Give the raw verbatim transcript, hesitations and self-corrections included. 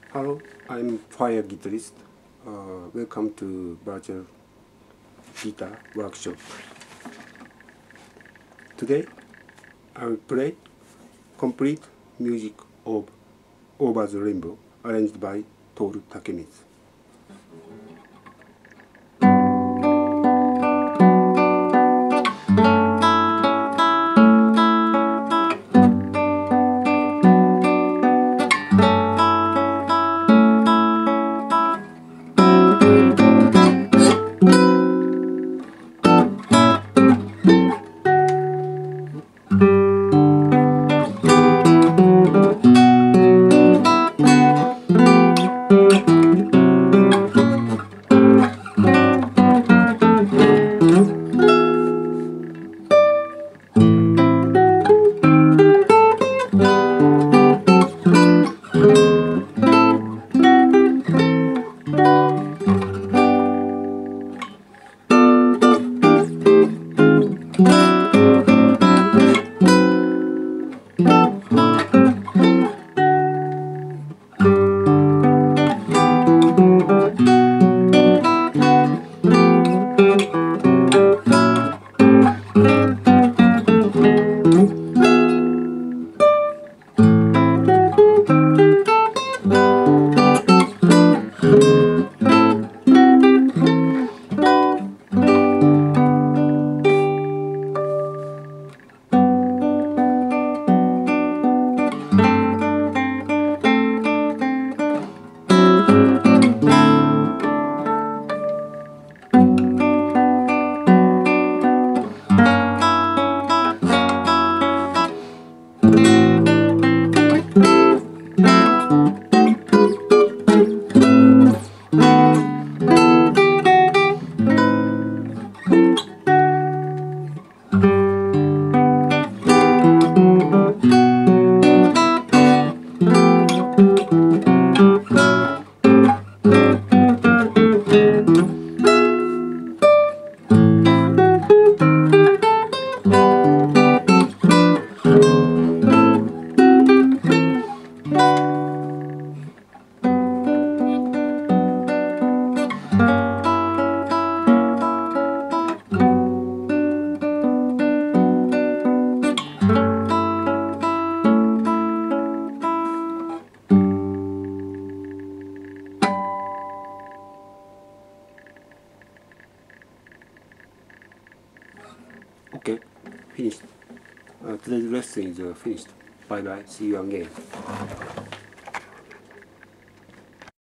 Hello, I'm Fire Guitarist. Uh, welcome to virtual guitar workshop. Today, I will play complete music of Over the Rainbow, arranged by Toru Takemitsu. Okay, finished. Uh, today's lesson is uh, finished. Bye bye. See you again.